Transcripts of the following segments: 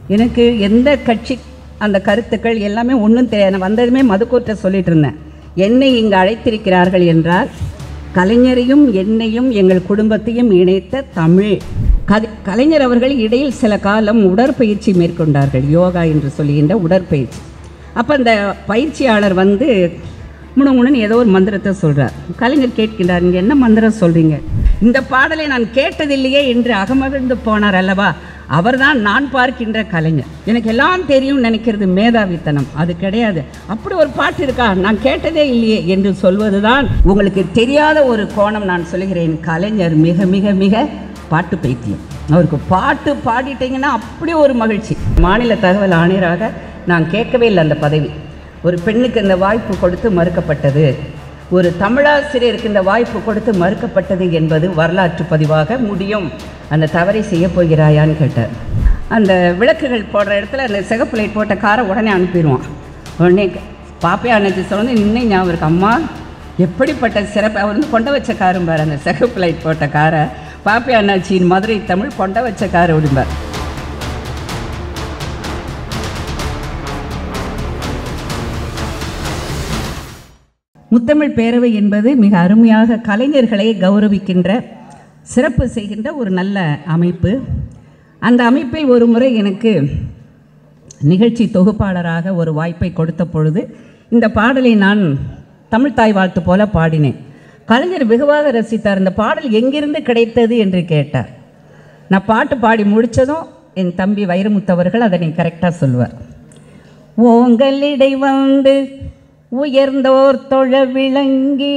எனக்கு எந்த கட்சி அந்த கருத்துக்கள் எல்லாமே ஒன்றும் தெரியாது. நான் வந்ததுமே மதுக்கூற்ற சொல்லிட்டு இருந்தேன். என்னை இங்கு அழைத்திருக்கிறார்கள் என்றால் கலைஞரையும் என்னையும் எங்கள் குடும்பத்தையும் இணைத்த தமிழ் கலைஞர் அவர்கள் இடையில் சில காலம் உடற்பயிற்சி மேற்கொண்டார்கள், யோகா என்று சொல்லுகின்ற உடற்பயிற்சி. அப்போ அந்த பயிற்சியாளர் வந்து முணுமுணுன்னு ஏதோ ஒரு மந்திரத்தை சொல்கிறார். கலைஞர் கேட்கின்றார், நீங்கள் என்ன மந்திரம் சொல்கிறீங்க? இந்த பாடலை நான் கேட்டதில்லையே என்று அகமகிழ்ந்து போனார் அல்லவா. அவர்தான் நான் பார்க்கின்ற கலைஞர். எனக்கு எல்லாம் தெரியும் நினைக்கிறது மேதாவித்தனம், அது கிடையாது. அப்படி ஒரு பாட்டு இருக்கா, நான் கேட்டதே இல்லையே என்று சொல்வது தான் உங்களுக்கு தெரியாத ஒரு கோணம். நான் சொல்கிறேன், கலைஞர் மிக மிக மிக பாட்டு பைத்தியம். அவருக்கு பாட்டு பாடிட்டீங்கன்னா அப்படி ஒரு மகிழ்ச்சி. மாநில தகவல் ஆணையராக நான் கேட்கவே இல்லை அந்த பதவி. ஒரு பெண்ணுக்கு இந்த வாய்ப்பு கொடுத்து மறுக்கப்பட்டது, ஒரு தமிழாசிரியருக்கு இந்த வாய்ப்பு கொடுத்து மறுக்கப்பட்டது என்பது வரலாற்று பதிவாக முடியும். அந்த தவறை செய்ய போகிறாயான்னு கேட்டார். அந்த விளக்குகள் போடுற இடத்துல அந்த சிகப்பு லைட் போட்ட காரை உடனே அனுப்பிடுவான். உடனே பாப்பையா அன்னைக்கு சொன்னது இன்னும் ஞாபகம் இருக்கு. அம்மா எப்படிப்பட்ட சிறப்பு, அவர் வந்து கொண்ட வச்ச காரும் பாரு, அந்த சிகப்பு லைட் போட்ட காரை பாப்பையா அண்ணாச்சியின் மதுரை தமிழ் கொண்ட வச்ச காரை விடும்பார். முத்தமிழ் பேரவை என்பது மிக அருமையாக கலைஞர்களை கௌரவிக்கின்ற சிறப்பு செய்கின்ற ஒரு நல்ல அமைப்பு. அந்த அமைப்பில் ஒரு முறை எனக்கு நிகழ்ச்சி தொகுப்பாளராக ஒரு வாய்ப்பை கொடுத்த பொழுது இந்த பாடலை நான் தமிழ்த்தாய் வாழ்த்து போல பாடினேன். கலைஞர் வெகுவாக ரசித்தார். இந்த பாடல் எங்கிருந்து கிடைத்தது என்று கேட்டார். நான் பாட்டு பாடி முடித்ததும் என் தம்பி வைரமுத்தவர்கள் அதனை கரெக்டாக சொல்லுவார். ஓங்களிடை வந்து உயர்ந்தோர் தொழ விளங்கி,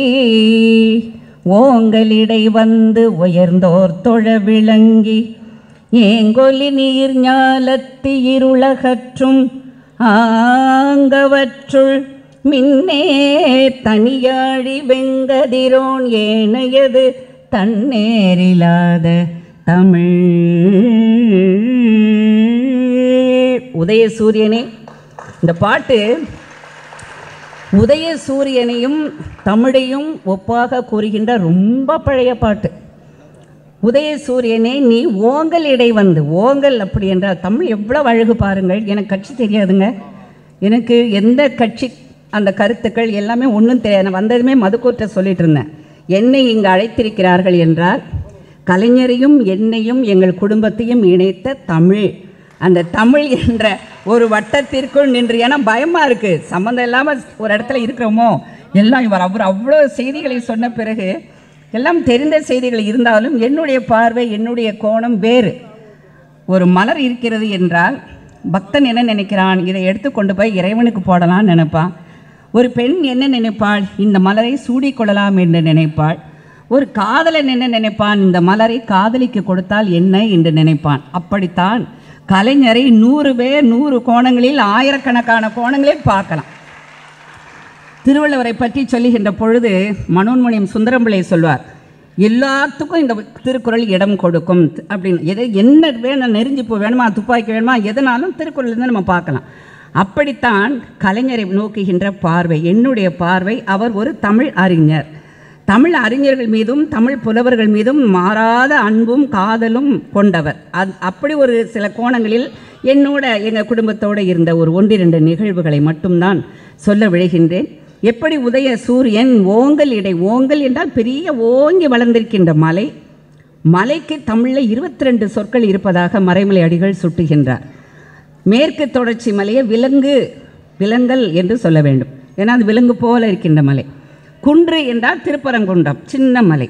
ஓங்களிடை வந்து உயர்ந்தோர் தொழ விளங்கி, ஏங்கொலி நீர் ஞாலத்தி இருளகற்றும் ஆங்கவற்றுள் மின்னே தனியாழி வெங்கதிரோன் ஏனையது தன்னேரில்லாத தமிழ். உதயசூரியனே, இந்த பாட்டு உதயசூரியனையும் தமிழையும் ஒப்பாக கூறுகின்ற ரொம்ப பழைய பாட்டு. உதயசூரியனே நீ ஓங்கல் இடை வந்து, ஓங்கல் அப்படி என்றால் தமிழ் எவ்வளோ அழகு பாருங்கள். எனக்கு கட்சி தெரியாதுங்க, எனக்கு எந்த கட்சி அந்த கருத்துக்கள் எல்லாமே ஒன்றும் தெரியாது. நான் வந்ததுமே மதுக்கூற்ற சொல்லிட்டு இருந்தேன். என்னை இங்கு அழைத்திருக்கிறார்கள் என்றால் கலைஞரையும் என்னையும் எங்கள் குடும்பத்தையும் இணைத்த தமிழ், அந்த தமிழ் என்ற ஒரு வட்டத்திற்குள் நின்று. ஏன்னா பயமாக இருக்குது, சம்மந்தம் இல்லாமல் ஒரு இடத்துல இருக்கிறோமோ எல்லாம். அவர் அவ்வளோ செய்திகளை சொன்ன பிறகு எல்லாம் தெரிந்த செய்திகள் இருந்தாலும் என்னுடைய பார்வை, என்னுடைய கோணம் வேறு. ஒரு மலர் இருக்கிறது என்றால் பக்தன் என்ன நினைக்கிறான், இதை எடுத்து கொண்டு போய் இறைவனுக்கு போடலான்னு நினைப்பான். ஒரு பெண் என்ன நினைப்பாள், இந்த மலரை சூடிக்கொள்ளலாம் என்று நினைப்பாள். ஒரு காதலன் என்ன நினைப்பான், இந்த மலரை காதலிக்கு கொடுத்தால் என்ன என்று நினைப்பான். அப்படித்தான் கலைஞரை 100 பேர் 100 கோணங்களில் ஆயிரக்கணக்கான கோணங்களில் பார்க்கலாம். திருவள்ளுவரை பற்றி சொல்லுகின்ற பொழுது மனோன்மணியம் சுந்தரம்பிள்ளை சொல்வார், எல்லாத்துக்கும் இந்த திருக்குறள் இடம் கொடுக்கும் அப்படின்னு. என்ன வேணும், நெருஞ்சிப்பூ வேணுமா, துப்பாக்கி வேணுமா, எதனாலும் திருக்குறள்லேருந்து நம்ம பார்க்கலாம். அப்படித்தான் கலைஞரை நோக்குகின்ற பார்வை, என்னுடைய பார்வை. அவர் ஒரு தமிழ் அறிஞர். தமிழ் அறிஞர்கள் மீதும் தமிழ் புலவர்கள் மீதும் மாறாத அன்பும் காதலும் கொண்டவர். அப்படி ஒரு சில கோணங்களில் என்னோட எங்கள் குடும்பத்தோடு இருந்த ஒரு 1-2 நிகழ்வுகளை மட்டும்தான் சொல்ல விழைகின்றேன். எப்படி உதய சூரியன் ஓங்கல் இடை, ஓங்கல் என்றால் பெரிய ஓங்கி வளர்ந்திருக்கின்ற மலை, மலைக்கு தமிழில் 22 சொற்கள் இருப்பதாக மறைமலை அடிகள் சுட்டுகின்றார். மேற்கு தொடர்ச்சி மலையை விலங்கல் என்று சொல்ல வேண்டும், ஏன்னா அது விலங்கு போல இருக்கின்ற மலை. குன்று என்றால் திருப்பரங்குன்றம், சின்ன மலை.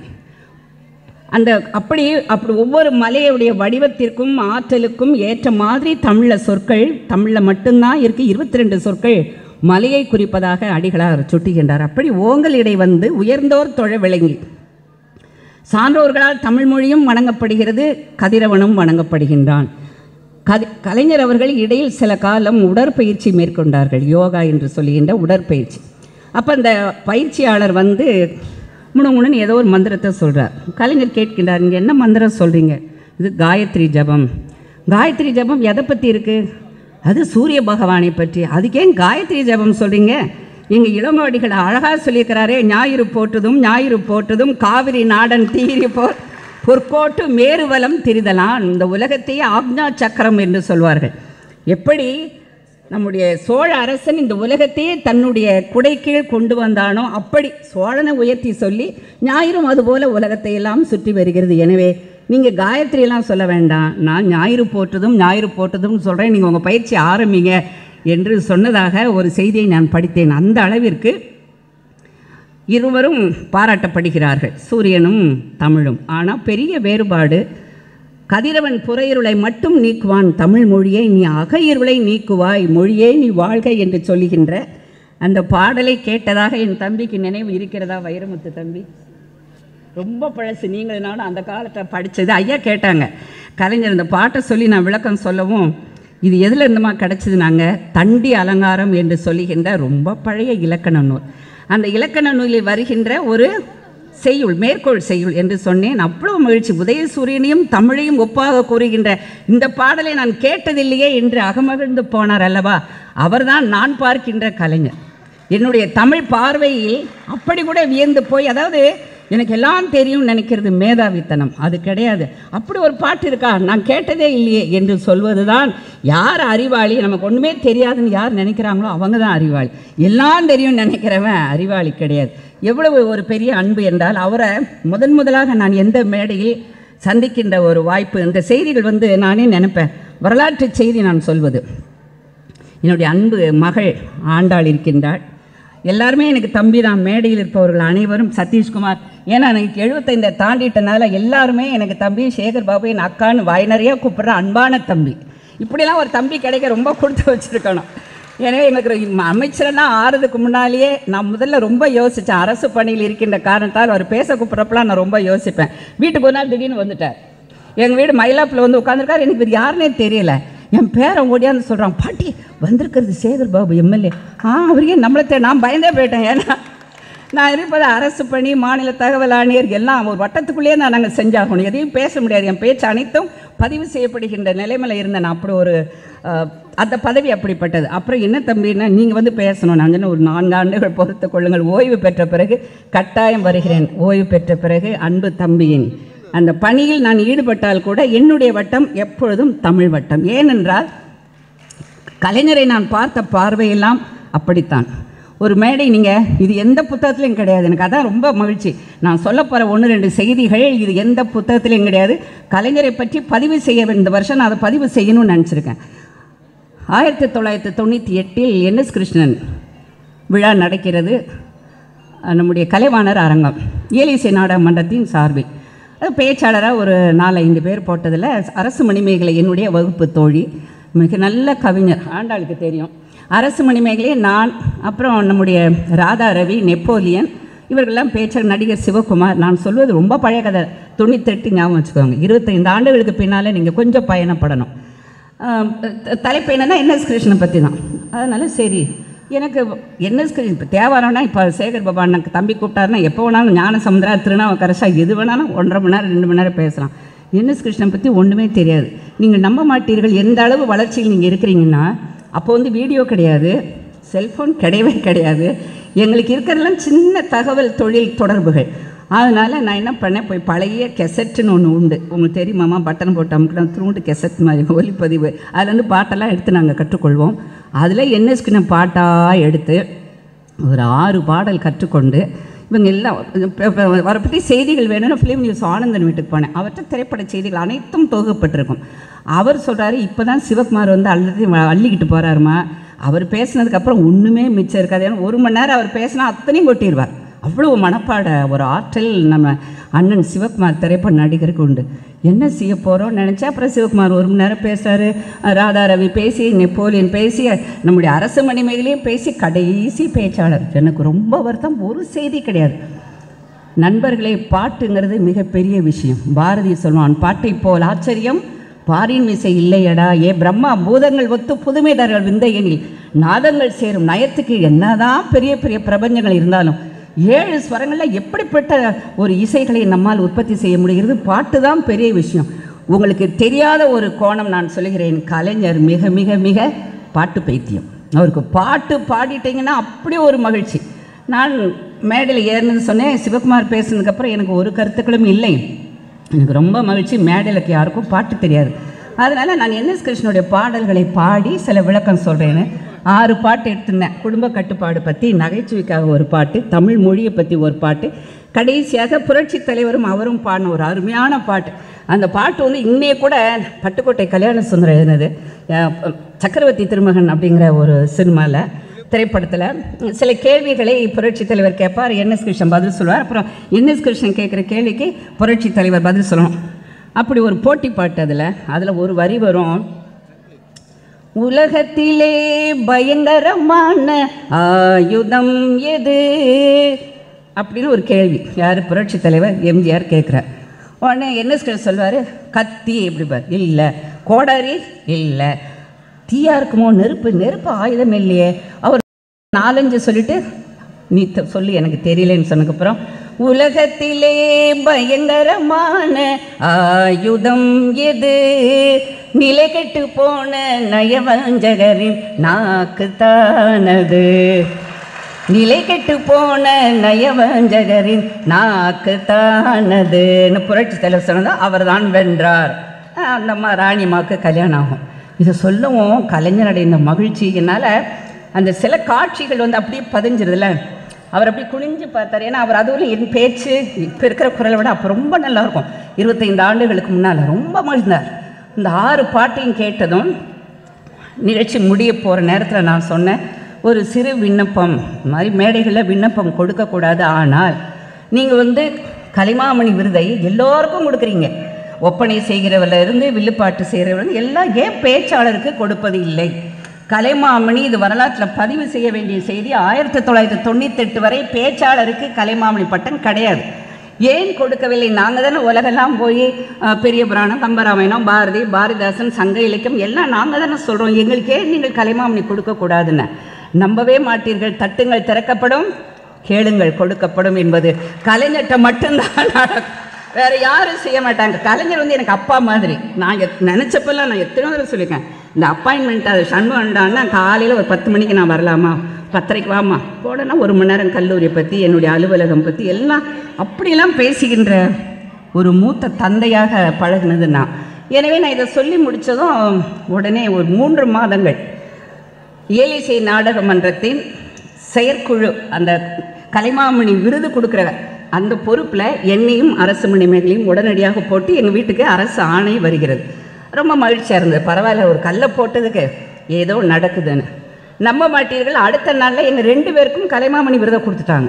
அப்படி ஒவ்வொரு மலையுடைய வடிவத்திற்கும் ஆற்றலுக்கும் ஏற்ற மாதிரி தமிழில் சொற்கள், தமிழில் மட்டும்தான் இருக்குது. 22 சொற்கள் மலையை குறிப்பதாக அடிகளார் சுட்டுகின்றார். அப்படி ஓங்கல் இடை வந்து உயர்ந்தோர் தொழ விளங்கி, சான்றோர்களால் தமிழ் மொழியும் வணங்கப்படுகிறது, கதிரவனும் வணங்கப்படுகின்றான். கலைஞர் அவர்கள் இடையில் சில காலம் உடற்பயிற்சி மேற்கொண்டார்கள், யோகா என்று சொல்லுகின்ற உடற்பயிற்சி. அப்போ அந்த பயிற்சியாளர் வந்து முணுமுணுன்னு ஏதோ ஒரு மந்திரத்தை சொல்கிறார். கலைஞர் கேட்கின்றார், நீங்கள் என்ன மந்திரம் சொல்கிறீங்க? இது காயத்ரி ஜபம். காயத்ரி ஜபம் எதை பற்றி இருக்குது? அது சூரிய பகவானை பற்றி. அதுக்கேன் காயத்ரி ஜபம் சொல்கிறீங்க? எங்கள் இளங்கோவடிகள் அழகாக சொல்லியிருக்கிறாரே, ஞாயிறு போட்டதும் ஞாயிறு போட்டதும் காவிரி நாடன் தீரி பொற்கோட்டு மேருவலம் திரிதலான். இந்த உலகத்தையே ஆக்ஞா சக்கரம் என்று சொல்வார்கள். எப்படி நம்முடைய சோழ அரசன் இந்த உலகத்தையே தன்னுடைய குடைக்கீழ் கொண்டு வந்தானோ அப்படி சோழனை உயர்த்தி சொல்லி ஞாயிறும் அதுபோல் உலகத்தை எல்லாம் சுற்றி வருகிறது. எனவே நீங்கள் காயத்ரியெல்லாம் சொல்ல வேண்டாம், நான் ஞாயிறு போட்டதும் சொல்கிறேன், நீங்கள் உங்கள் பயிற்சி ஆரம்பிங்க என்று சொன்னதாக ஒரு செய்தியை நான் படித்தேன். அந்த அளவிற்கு இருவரும் பாராட்டப்படுகிறார்கள், சூரியனும் தமிழும். ஆனால் பெரிய வேறுபாடு, கதிரவன் புறையிருளை மட்டும் நீக்குவான், தமிழ் மொழியை நீ அகையிருளை நீக்குவாய், மொழியே நீ வாழ்க என்று சொல்லுகின்ற அந்த பாடலை கேட்டதாக என் தம்பிக்கு நினைவு இருக்கிறதா? வைரமுத்து தம்பி ரொம்ப பழசு, நீங்கள் நானும் அந்த காலத்தில் படித்தது. ஐயா கேட்டாங்க, கலைஞர் இந்த பாட்டை சொல்லி நான் விளக்கம் சொல்லவும், இது எதில் இருந்துமா கிடச்சிது? நாங்கள் தண்டி அலங்காரம் என்று சொல்லுகின்ற ரொம்ப பழைய இலக்கண நூல். அந்த இலக்கண நூலில் வருகின்ற ஒரு செய்யுள், மேற்கோள் செய்யுள் என்று சொன்னேன். அவ்வளோ மகிழ்ச்சி. உதயசூரியனையும் தமிழையும் ஒப்பாக கூறுகின்ற இந்த பாடலை நான் கேட்டதில்லையே என்று அகமகிழ்ந்து போனார் அல்லவா? அவர்தான் நான் பார்க்கின்ற கலைஞர். என்னுடைய தமிழ் பார்வையில் அப்படி கூட வியந்து போய், அதாவது எனக்கு எல்லாம் தெரியும் நினைக்கிறது மேதாவித்தனம், அது கிடையாது. அப்படி ஒரு பாட்டு இருக்கா, நான் கேட்டதே இல்லையே என்று சொல்வது தான். யார் அறிவாளி? நமக்கு ஒன்றுமே தெரியாதுன்னு யார் நினைக்கிறாங்களோ அவங்க தான் அறிவாளி. எல்லாம் தெரியும் நினைக்கிறவன் அறிவாளி கிடையாது. எவ்வளவு ஒரு பெரிய அன்பு என்றால், அவரை முதலாக நான் எந்த மேடையில் சந்திக்கின்ற ஒரு வாய்ப்பு, இந்த செய்திகள் நானே நினைப்பேன், வரலாற்று செய்தி நான் சொல்வது. என்னுடைய அன்பு மகள் ஆண்டாள் இருக்கின்றாள். எல்லாருமே எனக்கு தம்பி தான். மேடையில் இருப்பவர்கள் அனைவரும் சதீஷ்குமார், ஏன்னா எனக்கு 75 தாண்டிட்டனால எல்லாருமே எனக்கு தம்பி. சேகர் பாபு என் அக்கான்னு வாய் நிறையா கூப்பிட்ற அன்பான தம்பி. இப்படிலாம் ஒரு தம்பி கிடைக்க ரொம்ப கொடுத்து வச்சுருக்கணும். எனவே எங்களுக்கு அமைச்சரெல்லாம் ஆறுறதுக்கு முன்னாலேயே நான் முதல்ல ரொம்ப யோசித்தேன். அரசு பணியில் இருக்கின்ற காரணத்தால் அவர் பேச கூப்பிட்றப்பெல்லாம் நான் ரொம்ப யோசிப்பேன். வீட்டுக்கு ஒரு நாள் திடீர்னு வந்துட்டார். எங்கள் வீடு மயிலாப்பில் உட்காந்துருக்கார். எனக்கு இது யாருன்னே தெரியல. என் பேரன் ஓடியான்னு சொல்கிறான், பாட்டி வந்திருக்கிறது சேகர் பாபு எம்எல்ஏ. அவரையே நம்மளை நான் பயந்தே போயிட்டேன். ஏன்னா நான் இருப்பது அரசு பணி, மாநில தகவல் ஆணையர் எல்லாம் ஒரு வட்டத்துக்குள்ளேயே தான் நாங்கள் செஞ்சாகணும். எதையும் பேச முடியாது. என் பேச்சு அனைத்தும் பதிவு செய்யப்படுகின்ற நிலைமையில் இருந்தேன். நான் அப்படி ஒரு அந்த பதவி அப்படிப்பட்டது. அப்புறம் என்ன தம்பின்னா, நீங்கள் பேசணும். நான் சொன்ன ஒரு 4 ஆண்டுகள் பொறுத்து கொள்ளுங்கள், ஓய்வு பெற்ற பிறகு கட்டாயம் வருகிறேன். ஓய்வு பெற்ற பிறகு அன்பு தம்பியின் அந்த பணியில் நான் ஈடுபட்டால் கூட என்னுடைய வட்டம் எப்பொழுதும் தமிழ் வட்டம். ஏனென்றால் கலைஞரை நான் பார்த்த பார்வையெல்லாம் அப்படித்தான். ஒரு மேடை நீங்கள் இது எந்த புத்தகத்துலையும் கிடையாது. எனக்கு அதான் ரொம்ப மகிழ்ச்சி. நான் சொல்ல போகிற 1-2 செய்திகள் இது எந்த புத்தகத்துலையும் கிடையாது. கலைஞரை பற்றி பதிவு செய்ய இந்த வருஷம் நான் அதை பதிவு செய்யணும்னு நினச்சிருக்கேன். 1998 NS கிருஷ்ணன் விழா நடக்கிறது. நம்முடைய கலைவாணர் அரங்கம் ஏலிசை நாடக மன்றத்தின் சார்பில் பேச்சாளராக ஒரு 4-5 பேர் போட்டதில் அரசு மணிமேகலை என்னுடைய வகுப்பு தோழி, மிக நல்ல கவிஞர், ஆண்டாளுக்கு தெரியும். அரசு மணிமேகலை, நான், அப்புறம் நம்முடைய ராதா ரவி, நெப்போலியன், இவர்களெல்லாம் பேச்சாளர், நடிகர் சிவகுமார். நான் சொல்வது ரொம்ப பழைய கதை, 98 ஞாபகம் வச்சுக்கோங்க. 25 ஆண்டுகளுக்கு பின்னால் நீங்கள் கொஞ்சம் பயணப்படணும். தலைப்பு என்னன்னா NS கிருஷ்ணனை பற்றி தான். அதனால் சரி, எனக்கு NS கிருஷ்ணன் இப்போ தேவாரம்னா, இப்போ சேகர் பாபா எனக்கு தம்பி கூப்பிட்டாருன்னா எப்போ வேணாலும் ஞான சமுதிரா, திருநாவுக்கரசா, எது வேணாலும் 1.5 மணி நேரம் 2 மணி நேரம் பேசலாம். NS கிருஷ்ணன் பற்றி ஒன்றுமே தெரியாது. நீங்கள் நம்ப மாட்டீர்கள் எந்த அளவு வளர்ச்சியில் நீங்கள் இருக்கிறீங்கன்னா. அப்போ வீடியோ கிடையாது, செல்ஃபோன் கிடையவே கிடையாது. எங்களுக்கு இருக்கிறதெல்லாம் சின்ன தகவல் தொழில் தொடர்புகள். அதனால் நான் என்ன பண்ணேன், போய் பழைய கெசட்டுன்னு ஒன்று உண்டு, உங்களுக்கு தெரியுமாம்மா, பட்டன் போட்டு அமுக்கினா திருண்டு கெசட் மாதிரி ஒலிப்பதிவு, அதுலேருந்து பாட்டெல்லாம் எடுத்து நாங்கள் கற்றுக்கொள்வோம். அதில் NSக்கு நான் பாட்டாக எடுத்து ஒரு 6 பாடல் கற்றுக்கொண்டு, இவங்க எல்லாம் அவரை பற்றி செய்திகள் வேணும்னு ஃபிலிம் நியூஸ் ஆனந்தன் வீட்டுக்கு போனேன். அவர்கிட்ட திரைப்பட செய்திகள் அனைத்தும் தொகுக்கப்பட்டிருக்கும். அவர் சொல்கிறாரு, இப்போ தான் சிவகுமார் அள்ளிக்கிட்டு போகிறாருமா, அவர் பேசினதுக்கப்புறம் ஒன்றுமே மிச்சம் இருக்காது. ஏன்னா 1 மணி நேரம் அவர் பேசினா அத்தனையும் கொட்டிடுவார். அவ்வளோ மனப்பாட ஒரு ஆற்றல் நம்ம அண்ணன் சிவகுமார் திரைப்பட நடிகருக்கு உண்டு. என்ன செய்ய போகிறோம்னு நினச்சா, அப்புறம் சிவகுமார் 1 மணி நேரம் பேசுகிறாரு, ராதா ரவி பேசி, நெப்போலியன் பேசி, நம்முடைய அரசு மணிமேகலையும் பேசி, கடைசி பேச்சாளர். எனக்கு ரொம்ப வருத்தம், ஒரு செய்தி கிடையாது. நண்பர்களே, பாட்டுங்கிறது மிகப்பெரிய விஷயம். பாரதி சொல்வான், பாட்டை போல் ஆச்சரியம் பாரின் மிசை இல்லையடா, ஏ பிரம்மா பூதங்கள் ஒத்து புதுமைதார்கள் விந்தையெனில் நாதங்கள் சேரும் நயத்துக்கு. என்னதான் பெரிய பெரிய பிரபஞ்சங்கள் இருந்தாலும் 7 ஸ்வரங்களில் எப்படிப்பட்ட ஒரு இசைகளை நம்மால் உற்பத்தி செய்ய முடிகிறது. பாட்டு தான் பெரிய விஷயம். உங்களுக்கு தெரியாத ஒரு கோணம் நான் சொல்கிறேன், கலைஞர் மிக மிக மிக பாட்டு பைத்தியம். அவருக்கு பாட்டு பாடிட்டீங்கன்னா அப்படி ஒரு மகிழ்ச்சி. நான் மேடையில் ஏறினது சொன்னேன், சிவகுமார் பேசுனதுக்கப்புறம் எனக்கு ஒரு கருத்துக்களும் இல்லை. எனக்கு ரொம்ப மகிழ்ச்சி. மேடையிலுக்கு யாருக்கும் பாட்டு தெரியாது, அதனால் நான் என்எஸ் கிருஷ்ணனுடைய பாடல்களை பாடி சில விளக்கம் சொல்கிறேன்னு 6 பாட்டு எடுத்துருந்தேன். குடும்ப கட்டுப்பாடு பற்றி, நகைச்சுவைக்காக ஒரு பாட்டு, தமிழ் மொழியை பற்றி ஒரு பாட்டு, கடைசியாக புரட்சி தலைவரும் அவரும் பாடின ஒரு அருமையான பாட்டு. அந்த பாட்டு வந்து இன்னைய கூட பட்டுக்கோட்டை கல்யாண சுந்தரம் எழுதினது. சக்கரவர்த்தி திருமகன் அப்படிங்கிற ஒரு சினிமாவில், திரைப்படத்தில் சில கேள்விகளை புரட்சி தலைவர் கேட்பார், என்எஸ் கிருஷ்ணன் பதில் சொல்லுவார். அப்புறம் என்எஸ் கிருஷ்ணன் கேட்குற கேள்விக்கு புரட்சி தலைவர் பதில் சொல்லணும். அப்படி ஒரு போட்டி பாட்டு. அதில் ஒரு வரி வரும், உலகத்திலே பயங்கரமான ஆயுதம் எது அப்படின்னு ஒரு கேள்வி. யார்? புரட்சி தலைவர் எம்ஜிஆர் கேட்குறார். உடனே என்எஸ் கிருஷ்ணன் சொல்வார், கத்தி. எப்படி பார்? இல்லை. கோடாரி? இல்லை. தீயா இருக்குமோ? நெருப்பு ஆயுதம் இல்லையே. அவர் 4-5 சொல்லிட்டு, நீ சொல்லி எனக்கு தெரியலன்னு சொன்னதுக்கப்புறம், உலகத்திலே பயங்கரமான ஆயுதம் எது? நிலை கெட்டு போன நயவஞ்சகரின் நாக்கு தானது. நிலை கெட்டு போன நயவஞ்சகரின் நாக்கு தானதுன்னு புரட்சி தலைவர் சொன்னதான் அவர் தான் வென்றார். அந்த அம்மா ராணிமாவுக்கு கல்யாணம் ஆகும். இதை சொல்லவும் கலைஞருடைய இந்த மகிழ்ச்சி என்னால் அந்த சில காட்சிகள் வந்து அப்படியே பதிஞ்சிருதுல. அவர் அப்படி குனிஞ்சு பார்த்தார். ஏன்னா அவர் அதுவும் என் பேச்சு இப்போ இருக்கிற குரலை விட அப்போ ரொம்ப நல்லாயிருக்கும். 25 ஆண்டுகளுக்கு முன்னால் ரொம்ப மகிழ்ந்தார். இந்த 6 பாட்டையும் கேட்டதும் நிகழ்ச்சி முடிய போகிற நேரத்தில் நான் சொன்னேன், ஒரு சிறு விண்ணப்பம். இந்த மாதிரி மேடைகளில் விண்ணப்பம் கொடுக்கக்கூடாது, ஆனால் நீங்கள் வந்து கலைமாமணி விருதை எல்லோருக்கும் கொடுக்குறீங்க. ஒப்பனை செய்கிறவரில் இருந்து வில்லுப்பாட்டு செய்கிறவர்கள் எல்லாம் ஏன் பேச்சாளருக்கு கொடுப்பது இல்லை? கலைமாமணி இது வரலாற்றில் பதிவு செய்ய வேண்டிய செய்தி. 1998 வரை பேச்சாளருக்கு கலைமாமணி பட்டம் கிடையாது. ஏன் கொடுக்கவில்லை? நாங்கள் தானே உலகெல்லாம் போய் பெரிய புராணம், கம்பராமாயணம், பாரதி, பாரதிதாசன், சங்க இலக்கியம் எல்லாம் நாங்கள் தானே சொல்கிறோம். எங்களுக்கு ஏன் நீங்கள் கலைமாமணி கொடுக்கக்கூடாதுன்னு? நம்பவே மாட்டீர்கள். தட்டுங்கள் திறக்கப்படும், கேளுங்கள் கொடுக்கப்படும் என்பது கலைஞர்கிட்ட மட்டும்தான் நடக்கும். வேறு யாரும் செய்ய மாட்டாங்க. கலைஞர் வந்து எனக்கு அப்பா மாதிரி. நான் நினச்சப்பெல்லாம் நான் எத்தனை தடவை சொல்லியிருக்கேன், இந்த அப்பாயின்மெண்ட் அது சண்முகண்டான்னா காலையில் ஒரு 10 மணிக்கு நான் வரலாமா, 10:30க்கு வாமா, போடனா 1 மணி நேரம் கல்லூரியை பற்றி, என்னுடைய அலுவலகம் பற்றி எல்லாம் அப்படியெல்லாம் பேசுகின்ற ஒரு மூத்த தந்தையாக பழகினது நான். எனவே நான் இதை சொல்லி முடித்ததும் உடனே ஒரு 3 மாதங்கள் இயலிசை நாடக மன்றத்தின் செயற்குழு அந்த கலைமாமணி விருது கொடுக்குற அந்த பொறுப்பில் என்னையும் அரசு மணிமேகலையும் உடனடியாக போட்டு எங்கள் வீட்டுக்கு அரசு ஆணை வருகிறது. ரொம்ப மகிழ்ச்சியாக இருந்தது. பரவாயில்ல, ஒரு கல்லை போட்டதுக்கு ஏதோ நடக்குதுன்னு. நம்ப மாட்டீர்கள், அடுத்த நாளில் எங்கள் 2 பேருக்கும் கலைமாமணி விருதை கொடுத்துட்டாங்க.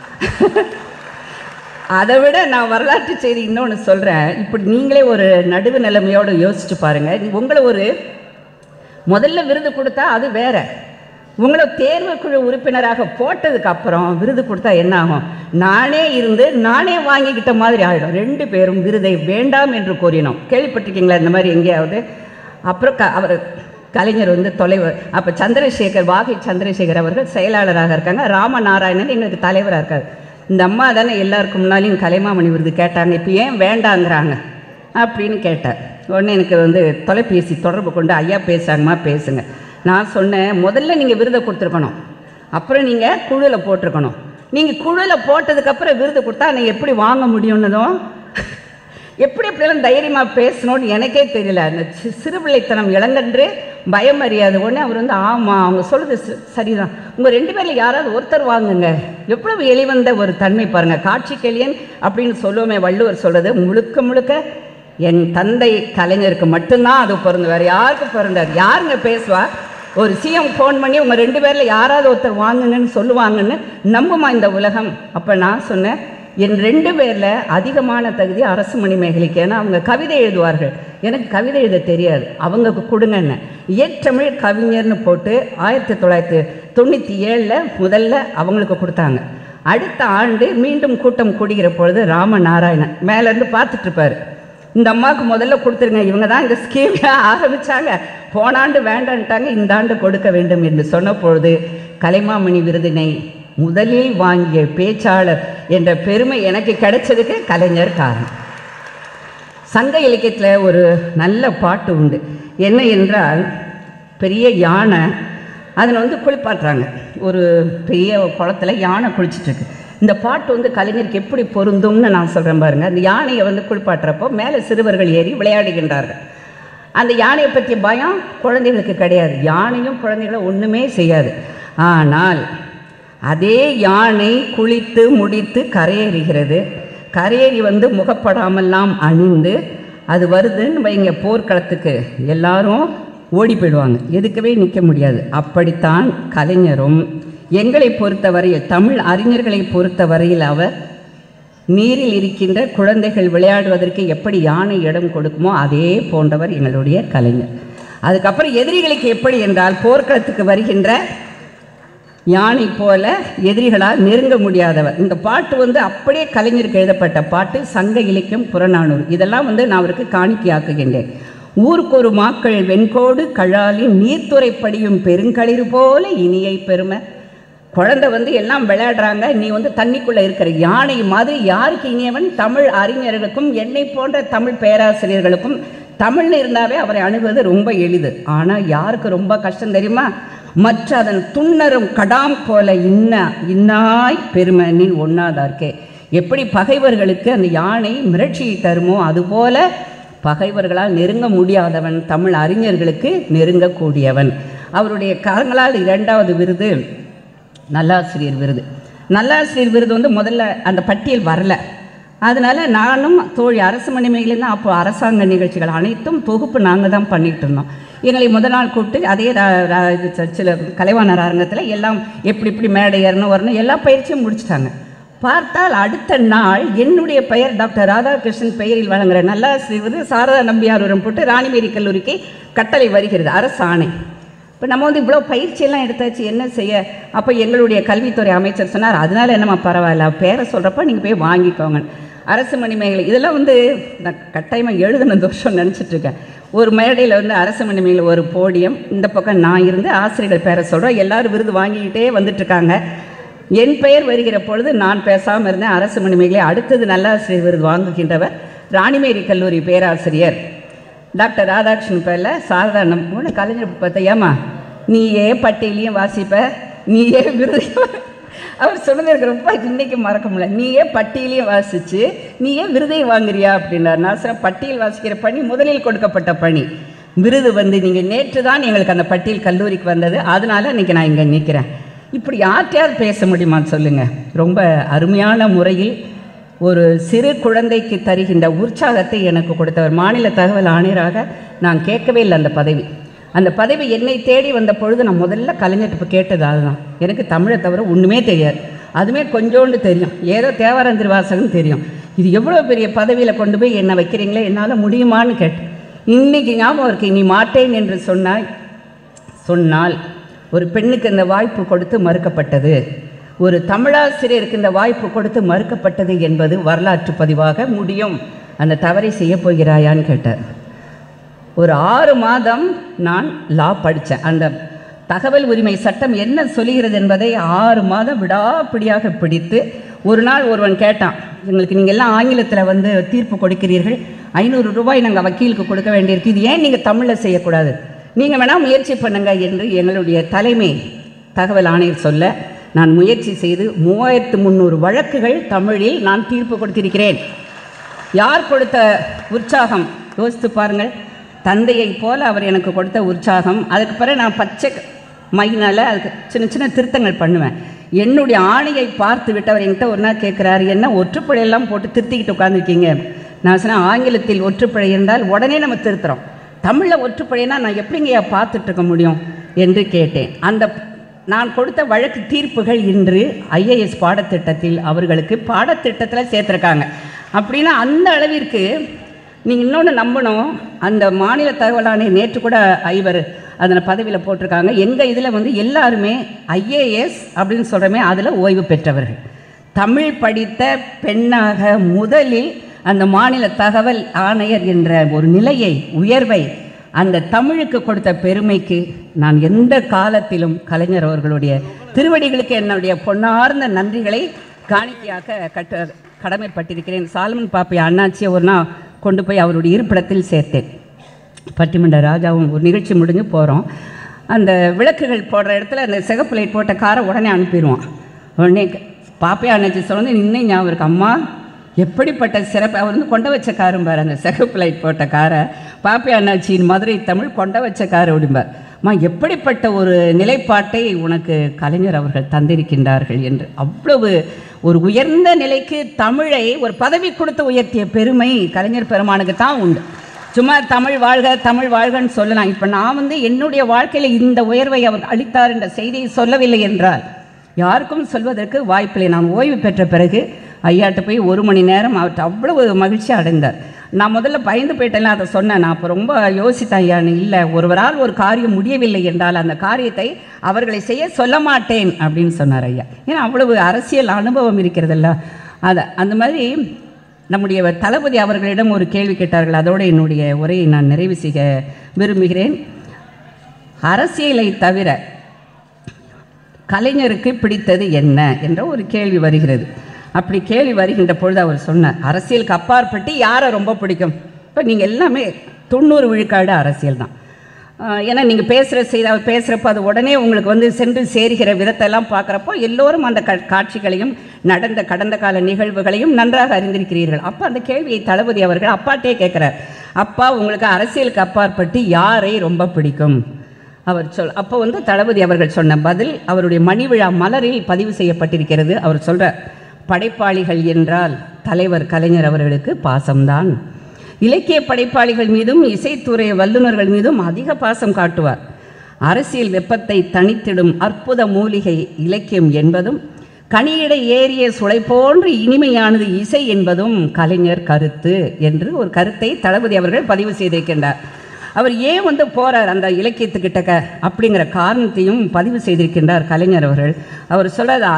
அதை விட நான் வரலாற்று செய்தி இன்னொன்று சொல்கிறேன். இப்படி நீங்களே ஒரு நடுவு நிலைமையோடு யோசிச்சு பாருங்கள். உங்களை ஒரு முதல்ல விருது கொடுத்தா அது வேற. உங்களை தேர்வுக்குழு உறுப்பினராக போட்டதுக்கு அப்புறம் விருது கொடுத்தா என்ன ஆகும்? நானே இருந்து நானே வாங்கிக்கிட்ட மாதிரி ஆகிடும். 2 பேரும் விருதை வேண்டாம் என்று கோரினோம். கேள்விப்பட்டிருக்கீங்களா இந்த மாதிரி எங்கேயாவது? அப்புறம் அவர் கலைஞர் வந்து தொலைவர். அப்போ சந்திரசேகர், வாகை சந்திரசேகர் அவர்கள் செயலாளராக இருக்காங்க. ராமநாராயணன் எங்களுக்கு தலைவராக இருக்கார். இந்த அம்மா தானே எல்லாருக்கும் முன்னாலையும் கலைமாமணி விருது கேட்டாங்க, இப்போ ஏன் வேண்டாங்கிறாங்க அப்படின்னு கேட்டார். உடனே எனக்கு வந்து தொலைபேசி தொடர்பு கொண்டு, ஐயா பேசுகிறாங்கம்மா பேசுங்க. நான் சொன்னேன், முதல்ல நீங்கள் விருதை கொடுத்துருக்கணும், அப்புறம் நீங்கள் குழுவில் போட்டிருக்கணும். நீங்கள் குழுவில் போட்டதுக்கப்புறம் விருது கொடுத்தா நீங்கள் எப்படி வாங்க முடியும்னதும் எப்படியெல்லாம் தைரியமாக பேசணும்னு எனக்கே தெரியல. அந்த சிறுபிள்ளைத்தனம், இளங்கன்று பயம் அறியாது. உடனே அவர் வந்து, ஆமாம் அவங்க சொல்கிறது சரிதான், உங்கள் 2 பேரில் யாராவது ஒருத்தர் வாங்குங்க. எவ்வளவு எளிவந்த ஒரு தன்மை பாருங்கள். காட்சி கேளியன் அப்படின்னு சொல்லுவோமே, வள்ளுவர் சொல்கிறது முழுக்க முழுக்க என் தந்தை கலைஞருக்கு மட்டும்தான் அது பொருந்தும், வேறு யாருக்கும் பொருந்தாது. யாருங்க பேசுவா? ஒரு சிஎம் ஃபோன் பண்ணி உங்கள் 2 பேரில் யாராவது ஒருத்தர் வாங்குங்கன்னு சொல்லுவாங்கன்னு நம்புமா இந்த உலகம்? அப்போ நான் சொன்னேன், என் 2 பேரில் அதிகமான தகுதி அரசு மணிமேகலைக்கு. ஏன்னா அவங்க கவிதை எழுதுவார்கள், எனக்கு கவிதை எழுத தெரியாது, அவங்க கொடுங்கன்னு. இயற்றமிழ் கவிஞர்னு போட்டு 1997 முதல்ல அவங்களுக்கு கொடுத்தாங்க. அடுத்த ஆண்டு மீண்டும் கூட்டம் கூடுகிற பொழுது ராமநாராயணன் மேலேருந்து பார்த்துட்ருப்பார், இந்த அம்மாவுக்கு முதல்ல கொடுத்துருங்க, இவங்க தான் இந்த ஸ்கீமை ஆரம்பித்தாங்க, போன ஆண்டு வேண்டான்ட்டாங்க, இந்த ஆண்டு கொடுக்க வேண்டும் என்று சொன்ன பொழுது கலைமாமணி விருதினை முதலில் வாங்கிய பேச்சாளர் என்ற பெருமை எனக்கு கிடைச்சதுக்கு கலைஞர் காரணம். சங்க இலக்கியத்தில் ஒரு நல்ல பாட்டு உண்டு. என்ன என்றால், பெரிய யானை அதில் வந்து குளிப்பாட்டுறாங்க. ஒரு பெரிய குளத்தில் யானை குளிச்சிட்ருக்கு. இந்த பாட்டு வந்து கலைஞருக்கு எப்படி பொருந்தும்னு நான் சொல்கிறேன் பாருங்கள். அந்த யானையை வந்து குளிப்பாட்டுறப்போ மேலே சிறுவர்கள் ஏறி விளையாடுகின்றார்கள். அந்த யானையை பற்றிய பயம் குழந்தைகளுக்கு கிடையாது. யானையும் குழந்தைகளை ஒன்றுமே செய்யாது. ஆனால் அதே யானை குளித்து முடித்து கரையேறுகிறது. கரையேறி வந்து முகப்படாமெல்லாம் அணிந்து அது வருதுன்னு வைங்க, போர்க்களத்துக்கு எல்லாரும் ஓடி போயிடுவாங்க, எதுக்கவே நிற்க முடியாது. அப்படித்தான் கலைஞரும் எங்களை பொறுத்தவரையில், தமிழ் அறிஞர்களை பொறுத்தவரையில், அவர் நீரில் இருக்கின்ற குழந்தைகள் விளையாடுவதற்கு எப்படி யானை இடம் கொடுக்குமோ அதே போன்றவர் எங்களுடைய கலைஞர். அதுக்கப்புறம் எதிரிகளுக்கு எப்படி என்றால், போர்க்களத்துக்கு வருகின்ற யானை போல எதிரிகளால் நெருங்க முடியாதவர். இந்த பாட்டு வந்து அப்படியே கலைஞருக்கு எழுதப்பட்ட பாட்டு. சங்க இலக்கியம், புறநானூறு இதெல்லாம் வந்து நான் அவருக்கு காணிக்கையாக்குகின்றேன். ஊருக்கு ஒரு மாக்கள் வெண்கோடு கழாலின் நீர்த்துறை படியும் பெருங்களிர் போல இனியை பெருமை. குழந்தை வந்து எல்லாம் விளையாடுறாங்க, நீ வந்து தண்ணிக்குள்ளே இருக்கிற யானை மாதிரி. யாருக்கு இனியவன்? தமிழ் அறிஞர்களுக்கும் என்னை போன்ற தமிழ் பேராசிரியர்களுக்கும். தமிழ்னு இருந்தாவே அவரை அணுகுவது ரொம்ப எளிது. ஆனால் யாருக்கு ரொம்ப கஷ்டம் தெரியுமா? மற்ற அதன் துண்ணரும் கடாம் போல இன்னாய் பெருமை நீ ஒன்னாதார்க்கே. எப்படி பகைவர்களுக்கு அந்த யானை மிரட்சியை தருமோ அதுபோல பகைவர்களால் நெருங்க முடியாதவன் தமிழ் அறிஞர்களுக்கு நெருங்கக்கூடியவன். அவருடைய கரங்களால் 2வது விருது நல்லாசிரியர் விருது. நல்லாசிரியர் விருது வந்து முதல்ல அந்த பட்டியல் வரல. அதனால் நானும் தோழி அரசு மணிமேகலையும் அப்போ அரசாங்க நிகழ்ச்சிகள் அனைத்தும் தொகுப்பு நாங்கள் தான் பண்ணிகிட்டு இருந்தோம். எங்களை முதல் நாள் கூப்பிட்டு அதே சில கலைவாணர் அரங்கத்தில் எல்லாம் எப்படி மேடை ஏறணும் வரணும் எல்லா பயிற்சியும் முடிச்சுட்டாங்க. பார்த்தால் அடுத்த நாள் என்னுடைய பெயர் டாக்டர் ராதாகிருஷ்ணன் பெயரில் வழங்குகிற நல்லாசிரியர் விருது சாரதா நம்பியாரூரம் போட்டு ராணிமேரி கல்லூரிக்கு கட்டளை வருகிறது, அரசு ஆணை. இப்போ நம்ம வந்து இவ்வளோ பயிற்சியெல்லாம் எடுத்தாச்சு, என்ன செய்ய? அப்போ எங்களுடைய கல்வித்துறை அமைச்சர் சொன்னார், அதனால என்னம்மா பரவாயில்ல, பேரை சொல்கிறப்ப நீங்கள் போய் வாங்கிக்கோங்க. அரசு மணிமேகலை இதெல்லாம் வந்து நான் கட்டாயமாக எழுதுன தோஷம் நினச்சிட்ருக்கேன். ஒரு மேடையில் வந்து அரசு மணிமேகலை ஒரு போடியம், இந்த பக்கம் நான் இருந்து ஆசிரியர்கள் பேரை சொல்கிறோம். எல்லோரும் விருது வாங்கிக்கிட்டே வந்துட்டுருக்காங்க. என் பெயர் வருகிற பொழுது நான் பேசாமல் இருந்தேன். அரசு மணிமேகலை அடுத்தது நல்லாசிரியர் விருது வாங்குகின்றவர் ராணிமேரி கல்லூரி பேராசிரியர் டாக்டர் ராதாகிருஷ்ணன் பேரில் சாதாரண மூணு கலைஞர் பார்த்தையாம்மா, நீயே பட்டியலையும் வாசிப்ப, நீயே விருது. அவர் சொன்னது எனக்கு ரொம்ப இன்றைக்கி மறக்க முடியல. நீயே பட்டியலையும் வாசித்து நீயே விருதையும் வாங்குறியா அப்படின்னார். நான் சொன்ன பட்டியல் வாசிக்கிற பணி முதலில் கொடுக்கப்பட்ட பணி. விருது வந்து நீங்கள் நேற்று தான் எங்களுக்கு அந்த பட்டியல் கல்லூரிக்கு வந்தது, அதனால இன்றைக்கி நான் இங்கே நிற்கிறேன். இப்படி யார்கிட்டையாவது பேச முடியுமான்னு சொல்லுங்கள். ரொம்ப அருமையான முறையில் ஒரு சிறு குழந்தைக்கு தருகின்ற உற்சாகத்தை எனக்கு கொடுத்தவர். மாநில தகவல் ஆணையராக நான் கேட்கவே இல்லை அந்த பதவி என்னை தேடி வந்த பொழுது நான் முதல்ல கலைஞர்கிட்ட கேட்டது அதுதான். எனக்கு தமிழை தவிர ஒன்றுமே தெரியாது, அதுவுமே கொஞ்சோண்டு தெரியும், ஏதோ தேவாரம் திருவாசகம் தெரியும். இது எவ்வளோ பெரிய பதவியில் கொண்டு போய் என்னை வைக்கிறீங்களே, என்னால் முடியுமான்னு கேட்டேன். இன்றைக்கி ஞாபகம் இருக்கு, நீ மாட்டேன் என்று சொன்னால் ஒரு பெண்ணுக்கு இந்த வாய்ப்பு கொடுத்து மறுக்கப்பட்டது, ஒரு தமிழாசிரியருக்கு இந்த வாய்ப்பு கொடுத்து மறுக்கப்பட்டது என்பது வரலாற்று பதிவாக முடியும். அந்த தவறை செய்ய போகிறாயான்னு கேட்டார். ஒரு 6 மாதம் நான் லா படித்தேன். அந்த தகவல் உரிமை சட்டம் என்ன சொல்லுகிறது என்பதை 6 மாதம் விடாப்பிடியாக பிடித்து, ஒரு நாள் ஒருவன் கேட்டான், எங்களுக்கு நீங்கள் எல்லாம் ஆங்கிலத்தில் வந்து தீர்ப்பு கொடுக்கிறீர்கள், 500 ரூபாய் நாங்கள் வக்கீலுக்கு கொடுக்க வேண்டியிருக்கு, இது ஏன் நீங்கள் தமிழில் செய்யக்கூடாது, நீங்கள் வேணால் முயற்சி பண்ணுங்க என்று எங்களுடைய தலைமை தகவல் ஆணையர் சொல்ல, நான் முயற்சி செய்து 3300 வழக்குகள் தமிழில் நான் தீர்ப்பு கொடுத்திருக்கிறேன். யார் கொடுத்த உற்சாகம் யோசித்து பாருங்கள். தந்தையை போல் அவர் எனக்கு கொடுத்த உற்சாகம். அதுக்கு பிறகு நான் பச்சை மைனால் அதுக்கு சின்ன சின்ன திருத்தங்கள் பண்ணுவேன். என்னுடைய ஆணையை பார்த்து விட்டவர் என்கிட்ட ஒரு நாள் கேட்குறாரு, என்ன ஒற்றுப்பிழையெல்லாம் போட்டு திருத்திக்கிட்டு உட்காந்துருக்கீங்க? நான் சொன்னேன், ஆங்கிலத்தில் ஒற்றுப்பிழை இருந்தால் உடனே நம்ம திருத்துறோம், தமிழில் ஒற்றுப்பிழைனா நான் எப்படிங்கய்யா பார்த்துட்ருக்க முடியும் என்று கேட்டேன். அந்த நான் கொடுத்த வழக்கு தீர்ப்புகள் இன்று ஐஏஎஸ் பாடத்திட்டத்தில் அவர்களுக்கு பாடத்திட்டத்தில் சேர்த்துருக்காங்க. அப்படின்னா அந்த அளவிற்கு நீங்கள் இன்னொன்று நம்பணும். அந்த மாநில தகவல் ஆணையர் நேற்று கூட ஐவர் அதில் பதவியில் போட்டிருக்காங்க. எங்கள் இதில் வந்து எல்லாருமே ஐஏஎஸ் அப்படின்னு சொல்கிறோமே, அதில் ஓய்வு பெற்றவர்கள். தமிழ் படித்த பெண்ணாக முதலில் அந்த மாநில தகவல் ஆணையர் என்ற ஒரு நிலையை, உயர்வை, அந்த தமிழுக்கு கொடுத்த பெருமைக்கு நான் எந்த காலத்திலும் கலைஞர் அவர்களுடைய திருவடிகளுக்கு என்னுடைய பொன்னார்ந்த நன்றிகளை காணிக்கையாக கடமைப்பட்டிருக்கிறேன். சாலமன் பாப்பையா அண்ணாச்சியை ஒரு நாள் கொண்டு போய் அவருடைய இருப்பிடத்தில் சேர்த்தேன். பட்டிமன்ற ராஜாவும் ஒரு நிகழ்ச்சி முடிஞ்சு போகிறோம். அந்த விளக்குகள் போடுற இடத்துல அந்த சிகப்பு லைட் போட்ட காரை உடனே அனுப்பிடுவான். உடனே பாப்பையா அண்ணாச்சி சொன்னது இன்னும் ஞாபகம் இருக்கு. அம்மா எப்படிப்பட்ட சிறப்பு, அவர் வந்து கொண்ட வச்ச காரும் பாரு, அந்த சிகப்பு லைட் போட்ட காரை பாப்பையா அண்ணாச்சியின் மதுரை தமிழ் கொண்ட வச்ச கார் அப்படிம்பார். அம்மா எப்படிப்பட்ட ஒரு நிலைப்பாட்டை உனக்கு கலைஞர் அவர்கள் தந்திருக்கின்றார்கள் என்று. அவ்வளவு ஒரு உயர்ந்த நிலைக்கு தமிழை ஒரு பதவி கொடுத்து உயர்த்திய பெருமை கலைஞர் பெருமானுக்கு தான் உண்டு. சும்மா தமிழ் வாழ்க தமிழ் வாழ்கன்னு சொல்லலாம். இப்போ நான் வந்து என்னுடைய வாழ்க்கையில் இந்த உயர்வை அவர் அளித்தார் என்ற செய்தியை சொல்லவில்லை என்றால் யாருக்கும் சொல்வதற்கு வாய்ப்பில்லை. நான் ஓய்வு பெற்ற பிறகு ஐயாட்ட போய் 1 மணி நேரம் அவர்கிட்ட அவ்வளவு மகிழ்ச்சி அடைந்தார். நான் முதல்ல பயந்து போயிட்டேன், அதை சொன்னேன். நான் அப்போ ரொம்ப யோசித்தேன், ஐயான்னு இல்லை, ஒருவரால் ஒரு காரியம் முடியவில்லை என்றால் அந்த காரியத்தை அவர்களை செய்ய சொல்ல மாட்டேன் அப்படின்னு சொன்னார் ஐயா. ஏன்னா அவ்வளவு அரசியல் அனுபவம் இருக்கிறதல்ல. அதை அந்த மாதிரி நம்முடைய தளபதி அவர்களிடம் ஒரு கேள்வி கேட்டார்கள். அதோடு என்னுடைய உரையை நான் நிறைவு செய்ய விரும்புகிறேன். அரசியலை தவிர கலைஞருக்கு பிடித்தது என்ன என்ற ஒரு கேள்வி வருகிறது. அப்படி கேள்வி வருகின்ற பொழுது அவர் சொன்னார், அரசியலுக்கு அப்பாற்பட்டு யாரை ரொம்ப பிடிக்கும்? இப்போ நீங்கள் எல்லாமே 90 விழுக்காடு அரசியல் தான். ஏன்னா நீங்கள் பேசுகிற செய்தி, அவர் பேசுகிறப்போ அது உடனே உங்களுக்கு வந்து சென்று சேர்கிற விதத்தெல்லாம் பார்க்குறப்போ எல்லோரும் அந்த காட்சிகளையும் நடந்த கடந்த கால நிகழ்வுகளையும் நன்றாக அறிந்திருக்கிறீர்கள். அப்போ அந்த கேள்வியை தளபதி அவர்கள் அப்பாட்டே கேட்குறார், அப்பா உங்களுக்கு அரசியலுக்கு அப்பாற்பட்டு யாரை ரொம்ப பிடிக்கும்? அவர் அப்போ வந்து தளபதி அவர்கள் சொன்ன பதில் அவருடைய மணிவிழா மலரில் பதிவு செய்யப்பட்டிருக்கிறது. அவர் சொல்கிறார், படைப்பாளிகள் என்றால் தலைவர் கலைஞர் அவர்களுக்கு பாசம்தான். இலக்கிய படைப்பாளிகள் மீதும் இசைத்துறை வல்லுநர்கள் மீதும் அதிக பாசம் காட்டுவார். அரசியல் வெப்பத்தை தணித்திடும் அற்புத மூலிகை இலக்கியம் என்பதும் கனியிடை ஏறிய சுளை போன்று இனிமையானது இசை என்பதும் கலைஞர் கருத்து என்று ஒரு கருத்தை தளபதி அவர்கள் பதிவு செய்திருக்கின்றார். அவர் ஏன் வந்து போகிறார் அந்த இலக்கியத்துக்கிட்டக்க அப்படிங்கிற காரணத்தையும் பதிவு செய்திருக்கின்றார் கலைஞர் அவர்கள். அவர் சொல்கிறது,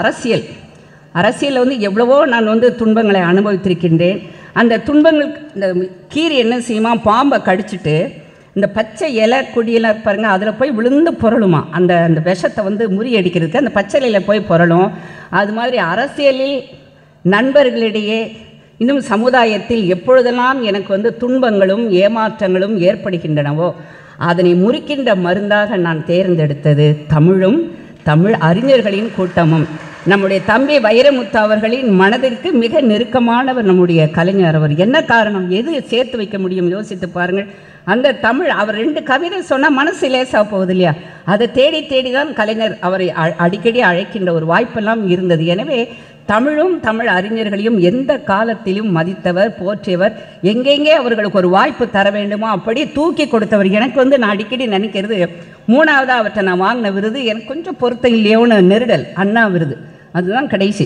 அரசியலில் வந்து எவ்வளவோ நான் வந்து துன்பங்களை அனுபவித்திருக்கின்றேன். அந்த துன்பங்கள், இந்த கீரி என்ன செய்யுமா, பாம்பை கடிச்சிட்டு இந்த பச்சை இலை கொடியெல்லாம் பாருங்கள், அதில் போய் விழுந்து புரளுமா. அந்த விஷத்தை வந்து முறியடிக்கிறதுக்கு அந்த பச்சை இலையில் போய் புரளும். அது மாதிரி அரசியலில் நண்பர்களிடையே இன்னும் சமுதாயத்தில் எப்பொழுதெல்லாம் எனக்கு வந்து துன்பங்களும் ஏமாற்றங்களும் ஏற்படுகின்றனவோ அதனை முறிக்கின்ற மருந்தாக நான் தேர்ந்தெடுத்தது தமிழும் தமிழ் அறிஞர்களின் கூட்டமும். நம்முடைய தம்பி வைரமுத்து அவர்களின் மனதிற்கு மிக நெருக்கமானவர் நம்முடைய கலைஞர். அவர் என்ன காரணம், எது சேர்த்து வைக்க முடியும் யோசித்து பாருங்கள். அந்த தமிழ், அவர் 2 கவிதை சொன்னால் மனசு லேசாக போகுது இல்லையா, அதை தேடி தேடி தான் கலைஞர் அவரை அடிக்கடி அழைக்கின்ற ஒரு வாய்ப்பெல்லாம் இருந்தது. எனவே தமிழும் தமிழ் அறிஞர்களையும் எந்த காலத்திலும் மதித்தவர், போற்றியவர். எங்கெங்கே அவர்களுக்கு ஒரு வாய்ப்பு தர வேண்டுமோ அப்படி தூக்கி கொடுத்தவர். எனக்கு வந்து நான் அடிக்கடி நினைக்கிறது, 3ஆவதாக அவர்கிட்ட நான் வாங்கின விருது எனக்கு கொஞ்சம் பொருத்தம் இல்லையோன்னு நெருடல், அண்ணா விருது. அதுதான் கடைசி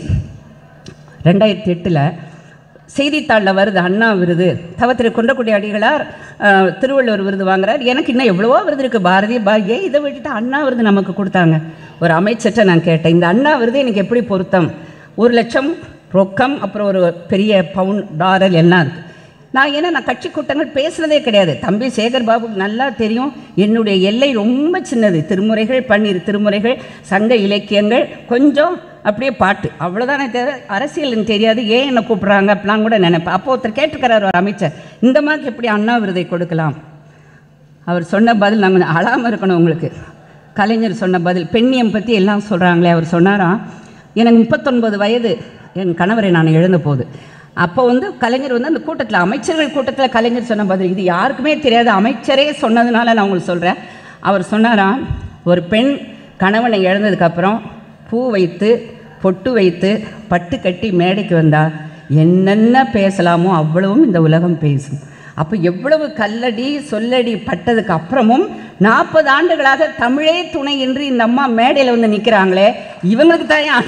2008 செய்தித்தாளில் வருது அண்ணா விருது. தவத்திரு குன்றக்குடி அடிகளார் திருவள்ளுவர் விருது வாங்குறார். எனக்கு இன்னும் எவ்வளவோ விருது இருக்குது, பாரதி பாரதியே, இதை விட்டுட்டு அண்ணா விருது நமக்கு கொடுத்தாங்க. ஒரு அமைச்சர்கிட்ட நான் கேட்டேன், இந்த அண்ணா விருது எனக்கு எப்படி பொருத்தம்? 1 லட்சம் ரொக்கம், அப்புறம் ஒரு பெரிய பவுன் டாலர் எல்லாம் இருக்குது. நான் கட்சி கூட்டங்கள் பேசுனதே கிடையாது. தம்பி சேகர் பாபுக்கு நல்லா தெரியும், என்னுடைய எல்லை ரொம்ப சின்னது. திருமுறைகள், 12 திருமுறைகள், சங்க இலக்கியங்கள், கொஞ்சம் அப்படியே பாட்டு, அவ்வளோதானே தேவை. அரசியல் தெரியாது, ஏன் என்னை கூப்பிட்றாங்க அப்படிலாம் கூட நினைப்பேன். அப்போ ஒருத்தர் கேட்டுக்கிறார் ஒரு அமைச்சர், இந்த மாதிரி எப்படி அண்ணா விருதை கொடுக்கலாம்? அவர் சொன்ன பதில், நான் கொஞ்சம் அழாமல் இருக்கணும் உங்களுக்கு. கலைஞர் சொன்ன பதில், பெண்ணியம் பற்றி எல்லாம் சொல்கிறாங்களே, அவர் சொன்னாராம், எனக்கு 39 வயது, என் கணவரை நான் இழந்த போது. அப்போ வந்து கலைஞர் வந்து அந்த கூட்டத்தில், அமைச்சர்கள் கூட்டத்தில் கலைஞர் சொன்ன பதில், இது யாருக்குமே தெரியாது, அமைச்சரே சொன்னதுனால நான் உங்களுக்கு சொல்கிறேன். அவர் சொன்னாராம், ஒரு பெண் கணவனை இழந்ததுக்கப்புறம் பூ வைத்து பொட்டு வைத்து பட்டு கட்டி மேடைக்கு வந்தால் என்னென்ன பேசலாமோ அவ்வளவும் இந்த உலகம் பேசும். அப்போ எவ்வளவு கல்லடி சொல்லடி பட்டதுக்கு அப்புறமும் 40 ஆண்டுகளாக தமிழே துணை என்று இந்த அம்மா மேடையில் வந்து நிற்கிறாங்களே, இவங்களுக்கு தான்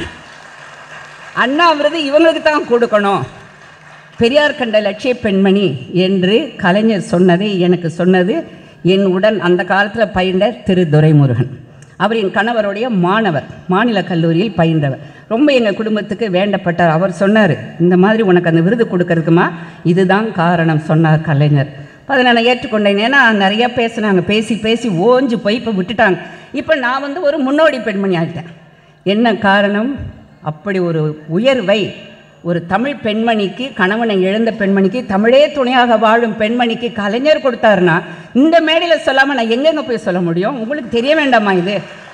அண்ணா விருது இவங்களுக்கு தான் கொடுக்கணும். பெரியார் கண்ட லட்சிய பெண்மணி என்று கலைஞர் சொன்னதை எனக்கு சொன்னது என் உடன் அந்த காலத்தில் பயின்ற திரு துரைமுருகன். அவர் என் கணவருடைய மாணவர், மாநில கல்லூரியில் பயின்றவர், ரொம்ப எங்கள் குடும்பத்துக்கு வேண்டப்பட்டார். அவர் சொன்னார், இந்த மாதிரி உனக்கு அந்த விருது கொடுக்கறதுக்குமா இதுதான் காரணம் சொன்னார் கலைஞர். அதை நான் ஏற்றுக்கொண்டேன். ஏன்னா நிறையா பேசினாங்க, பேசி பேசி ஓஞ்சு போய் இப்போ விட்டுட்டாங்க. இப்போ நான் வந்து ஒரு முன்னோடி பெண்மணி ஆகிட்டேன். என்ன காரணம்? அப்படி ஒரு உயர்வை ஒரு தமிழ் பெண்மணிக்கு, கணவனை இழந்த பெண்மணிக்கு, தமிழே துணையாக வாழும் பெண்மணிக்கு கலைஞர் கொடுத்தாருன்னா இந்த மேடையில் சொல்லாமல் நான் எங்கெங்கே போய் சொல்ல முடியும்? உங்களுக்கு தெரிய வேண்டாமா இது?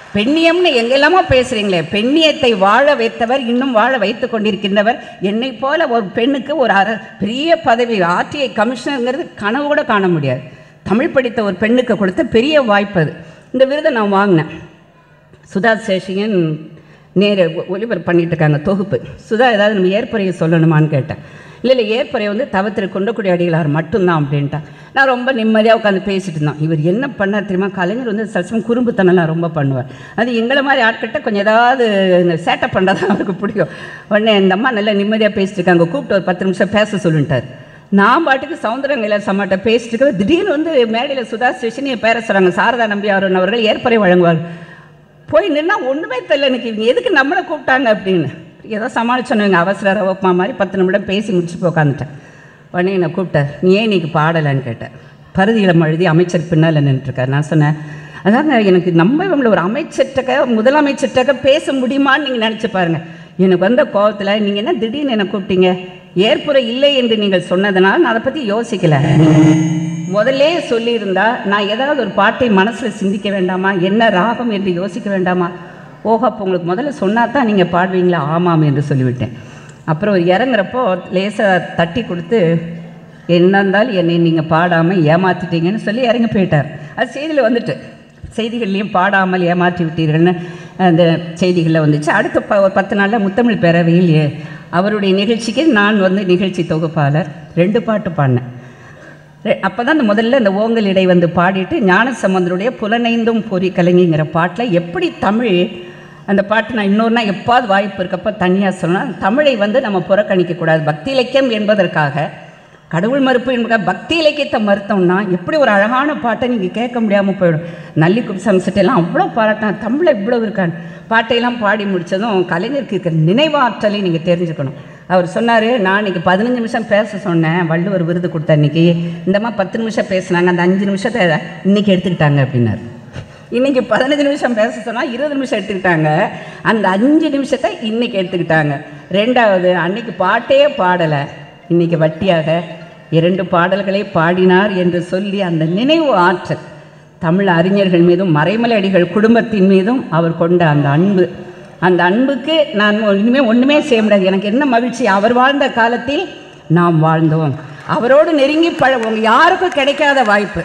பெண்ணியம்னு எங்கெல்லாமோ பேசுகிறீங்களே, பெண்ணியத்தை வாழ வைத்தவர், இன்னும் வாழ வைத்து கொண்டிருக்கின்றவர். என்னை போல ஒரு பெண்ணுக்கு ஒரு பெரிய பதவி, ஆர்டிஐ கமிஷனருங்கிறது கனவு கூட காண முடியாது. தமிழ் படித்த ஒரு பெண்ணுக்கு கொடுத்த பெரிய வாய்ப்பு அது. இந்த விருதை நான் வாங்கினேன். சுதா சேஷியன் நேர ஒளிபரப்பு பண்ணிட்டு இருக்காங்க தொகுப்பு. சுதா ஏதாவது நம்ம ஏற்புரையை சொல்லணுமான்னு கேட்டேன். இல்லை ஏற்புரை வந்து தவத்திரு கொண்டக்குடி அடிகளார் மட்டும்தான் அப்படின்ட்டான். நான் ரொம்ப நிம்மதியாக உட்காந்து பேசிட்டு இருந்தோம். இவர் என்ன பண்ணார் தெரியுமா, கலைஞர் வந்து சச்சம் குறும்புத்தனம்லாம் ரொம்ப பண்ணுவார். அது எங்களை மாதிரி ஆட்கிட்ட கொஞ்சம் ஏதாவது இந்த சேட்டை பண்ணுறதான் அவருக்கு பிடிக்கும். உடனே இந்த அம்மா நல்லா நிம்மதியாக பேசிட்டு இருக்காங்க, கூப்பிட்டு ஒரு 10 நிமிஷம் பேச சொல்லிட்டார். நான் பாட்டுக்கு சவுந்தரங்கல சம்மாட்ட பேசிட்டு இருக்க, திடீர்னு வந்து மேடையில் சுதா ஸ்டேஷன் என் பேரை சொல்கிறாங்க. சாரதா நம்பியாரன் அவர்கள் ஏற்புரை வழங்குவார். போய் நின்னா ஒன்றுமே தெரியல எனக்கு, இவங்க எதுக்கு நம்மளை கூப்பிட்டாங்க அப்படின்னு. ஏதோ சமாளிச்சோன்னு அவசர ரவப்பா மாதிரி 10 நிமிடம் பேசி முடிச்சுட்டு உட்காந்துட்டேன். உடனே என்னை கூப்பிட்டார். நீ ஏன் இன்றைக்கி பாடலைன்னு கேட்டேன். பருதியிலம் எழுதி அமைச்சர் பின்னால் நின்றுட்டுருக்கார். நான் சொன்னேன், அதாங்க எனக்கு நம்ம இவங்களை ஒரு அமைச்சர்கிட்ட முதலமைச்சர்கிட்ட பேச முடியுமான்னு நீங்கள் நினச்சி பாருங்கள். எனக்கு வந்த கோபத்தில் நீங்கள் என்ன திடீர்னு என்னை கூப்பிட்டீங்க, ஏற்புரை இல்லை என்று நீங்கள் சொன்னதுனால நான் அதை பற்றி யோசிக்கலை. முதல்ல சொல்லியிருந்தா நான் ஏதாவது ஒரு பாட்டை மனசில் சிந்திக்க வேண்டாமா, என்ன ராகம் என்று யோசிக்க வேண்டாமா? ஓஹோ, அப்போ உங்களுக்கு முதல்ல சொன்னால் தான் நீங்கள் பாடுவீங்களா? ஆமாம் என்று சொல்லிவிட்டேன். அப்புறம் இறங்குறப்போ லேசாக தட்டி கொடுத்து, என்ன இருந்தாலும் என்னை நீங்கள் பாடாமல் ஏமாற்றிட்டீங்கன்னு சொல்லி இறங்கி போயிட்டார். அது செய்தியில் வந்துட்டு, செய்திகள்லேயும் பாடாமல் ஏமாற்றி விட்டீர்கள்னு அந்த செய்திகளில் வந்துச்சு. அடுத்த ஒரு 10 நாளில் முத்தமிழ் பேரவையில் அவருடைய நிகழ்ச்சிக்கு நான் வந்து நிகழ்ச்சி தொகுப்பாளர் 2 பாட்டு பாடினேன். அப்போ தான் முதல்ல இந்த ஓங்கல் இடை வந்து பாடிட்டு ஞானசம்பந்தருடைய புலனைந்தும் பொறி கலங்கிங்கிற பாட்டில் எப்படி தமிழ், அந்த பாட்டு நான் இன்னொருனா எப்பாவது வாய்ப்பு இருக்கப்போ தனியாக சொல்லணும். தமிழை வந்து நம்ம புறக்கணிக்கக்கூடாது. பக்தி இலக்கியம் என்பதற்காக, கடவுள் மறுப்பு என்பதற்காக பக்தி இலக்கியத்தை மறுத்தோம்னா எப்படி ஒரு அழகான பாட்டை நீங்கள் கேட்க முடியாமல் போயிடும். நல்லி குப்சம்சட்டெல்லாம் அவ்வளோ பாராட்டினா, தமிழை இவ்வளோ இருக்கான்னு. பாட்டையெல்லாம் பாடி முடித்ததும் கலைஞருக்கு இருக்கிற நினைவாற்றலை நீங்கள் தெரிஞ்சுக்கணும். அவர் சொன்னார், நான் இன்றைக்கி 15 நிமிஷம் பேச சொன்னேன், வள்ளுவர் விருது கொடுத்தா இன்றைக்கி இந்தம்மா 10 நிமிஷம் பேசினாங்க, அந்த 5 நிமிஷத்தை இன்றைக்கி எடுத்துக்கிட்டாங்க அப்படின்னார். இன்றைக்கி 15 நிமிஷம் பேச சொன்னால் 20 நிமிஷம் எடுத்துக்கிட்டாங்க, அந்த 5 நிமிஷத்தை இன்றைக்கி எடுத்துக்கிட்டாங்க. ரெண்டாவது, அன்றைக்கி பாட்டே பாடலை, இன்றைக்கி வட்டியாக 2 பாடல்களை பாடினார் என்று சொல்லி அந்த நினைவு ஆற்றல், தமிழ் அறிஞர்கள் மீதும் மறைமலை அடிகள் குடும்பத்தின் மீதும் அவர் கொண்ட அந்த அன்பு, அந்த அன்புக்கு நான் இனிமேல் ஒன்றுமே செய்ய முடியாது. எனக்கு என்ன மகிழ்ச்சி, அவர் வாழ்ந்த காலத்தில் நாம் வாழ்ந்தோம். அவரோடு நெருங்கி உங்கள் யாருக்கும் கிடைக்காத வாய்ப்பு,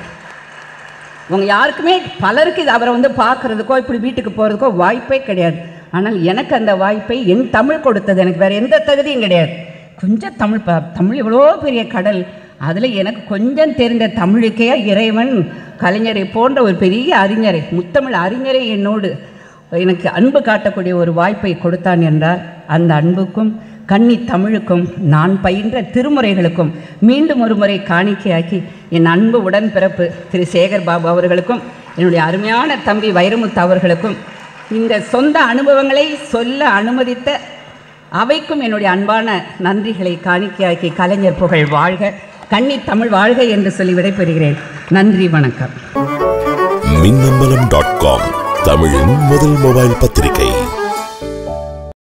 உங்கள் யாருக்குமே பலருக்கு இது அவரை வந்து பார்க்குறதுக்கோ இப்படி வீட்டுக்கு போகிறதுக்கோ வாய்ப்பே கிடையாது. ஆனால் எனக்கு அந்த வாய்ப்பை என் தமிழ் கொடுத்தது. எனக்கு வேறு எந்த தகுதியும் கிடையாது. கொஞ்சம் தமிழ் எவ்வளோ பெரிய கடல், அதில் எனக்கு கொஞ்சம் தெரிந்த தமிழுக்கே இறைவன் கலைஞரை போன்ற ஒரு பெரிய அறிஞரை, முத்தமிழ் அறிஞரை என்னோடு எனக்கு அன்பு காட்டக்கூடிய ஒரு வாய்ப்பை கொடுத்தான் என்றால், அந்த அன்புக்கும் கன்னி தமிழுக்கும் நான் பயின்ற திருமுறைகளுக்கும் மீண்டும் ஒரு முறை காணிக்கையாக்கி என் அன்பு உடன்பிறப்பு திரு சேகர் பாபு அவர்களுக்கும் என்னுடைய அருமையான தம்பி வைரமுத்து அவர்களுக்கும் இந்த சொந்த அனுபவங்களை சொல்ல அனுமதித்த அவைக்கும் என்னுடைய அன்பான நன்றிகளை காணிக்கையாக்கி, கலைஞர் புகழ் வாழ்க, கன்னி தமிழ் வாழ்க என்று சொல்லி விடைபெறுகிறேன். நன்றி, வணக்கம். மின்னம்பலம்.com தமிழின் முதல் மொபைல் பத்திரிகை.